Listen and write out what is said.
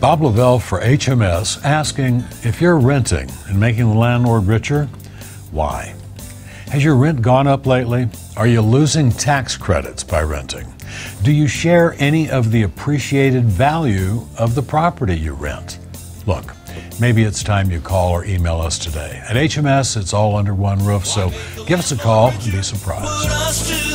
Bob Lovell for HMS asking if you're renting and making the landlord richer, why? Has your rent gone up lately? Are you losing tax credits by renting? Do you share any of the appreciated value of the property you rent? Look, maybe it's time you call or email us today. At HMS, it's all under one roof, so give us a call and be surprised.